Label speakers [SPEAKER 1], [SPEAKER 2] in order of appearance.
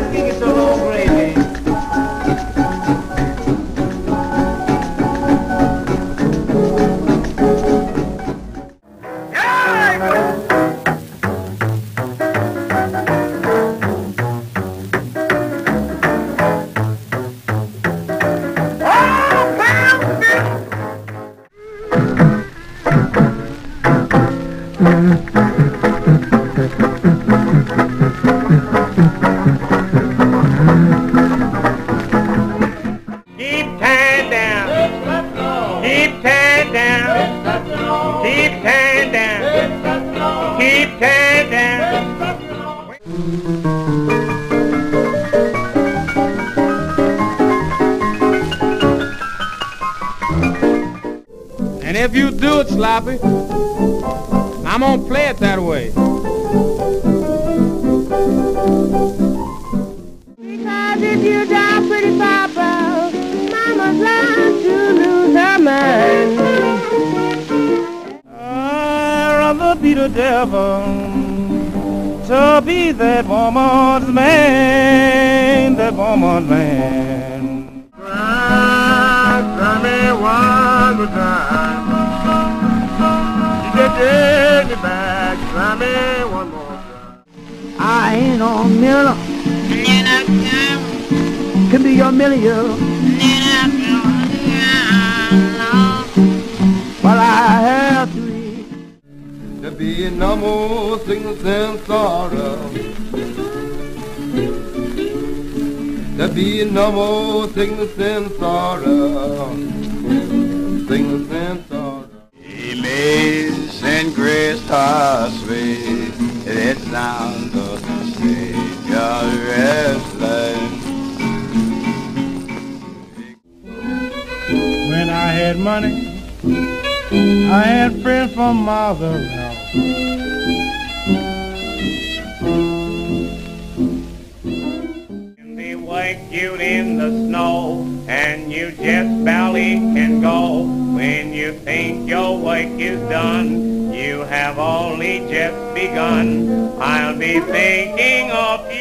[SPEAKER 1] kick it some old gravy. Keep tearing down. Keep tearing down. Keep tearing down. Keep tearing down. And if you do it sloppy, I'm gonna play it that way.
[SPEAKER 2] Because if you die pretty papa, mama's liable to lose her mind.
[SPEAKER 1] I'd rather be the devil to be that woman's man, that woman's man. Try me one more time. You can take me back, try me one more time.
[SPEAKER 3] I ain't no miller. Can be your million. But I have to eat.
[SPEAKER 4] There be no more sickness and sorrow. There be no more sickness and sorrow. Sickness and sorrow.
[SPEAKER 5] Amazing grace how sweet it sounds of the Savior wrestling.
[SPEAKER 1] When I had money, I had friends from miles around. They wake you in the snow, and you just barely can go. When you think your work is done, you have only just begun. I'll be thinking of you.